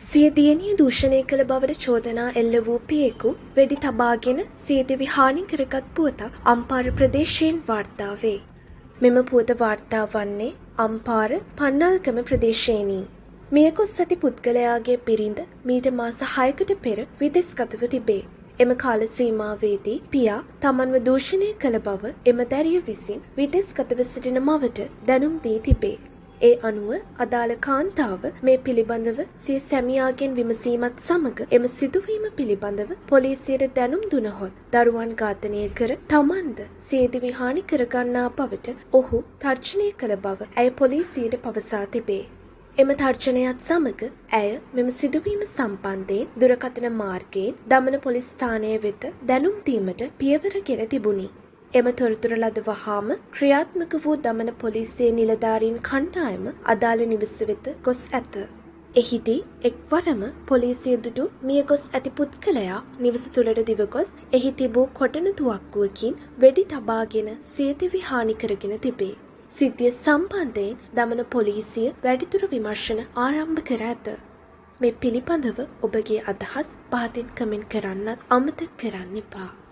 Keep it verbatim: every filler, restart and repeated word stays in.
සිය දියණිය දූෂණය කළ බවට චෝදනා එල්ල වූ පියෙකු වෙඩි තබාගෙන සිය දිවි හානි කරගත් පුවතක් අම්පාර ප්‍රදේශයෙන් වාර්තා වේ. මෙම පුවත වාර්තා වන්නේ අම්පාර පන්නල්කම ප්‍රදේශයෙනි. මියගොස් ඇති පුද්ගලයාගේ බිරිඳ මීට මාස හයකට පෙර විදෙස්ගතව තිබේ. එම කාල සීමාවේදී පියා තමන්ව දූෂණය කළ බව එම දැරිය විසින් විදෙස්ගතව සිටින මවට දැනුම් දී තිබේ. ඒ අනුව අදාළ කාන්තාව මේ පිළිබඳව සිය සැමියාගෙන් විමසීමත් සමග එම සිදුවීම පිළිබඳව පොලිසියට දැනුම් දුනහොත් දරුවන් ඝාතනය කර තමන්ද සියදිවි හානි කරගන්නා බවට ඔහු තර්ජනය කළ බව ඇය පොලිසියට පවසා තිබේ. එම තර්ජනයත් සමග ඇය මෙම සිදුවීම සම්බන්ධයෙන් දුරකථන මාර්ගයෙන් දමන පොලිස් ස්ථානය වෙත දැනුම් දීමට පියවර ගෙන තිබුණි. එම තොරතුර ලද වහාම ක්‍රියාත්මක වූ දමන පොලිසියේ නිලධාරීන් කණ්ඩායම අදාළ නිවස වෙත ගොස් ඇත. එහිදී එක්වරම පොලිසිය දුටු මියගොස් ඇති පුද්ගලයා නිවස තුළට දිවගොස් එහි තිබූ කොටන තුවක්කුවකින් වෙඩි තබාගෙන සියදිවි හානි කරගෙන තිබේ. සිද්ධිය සම්බන්ධයෙන් දමන පොලිසිය වැඩිදුර විමර්ශන ආරම්භ කර ඇත. මේ පිළිබඳව ඔබගේ අදහස් පහතින් කමෙන්ට් කරන්නත් අමතක කරන්න එපා.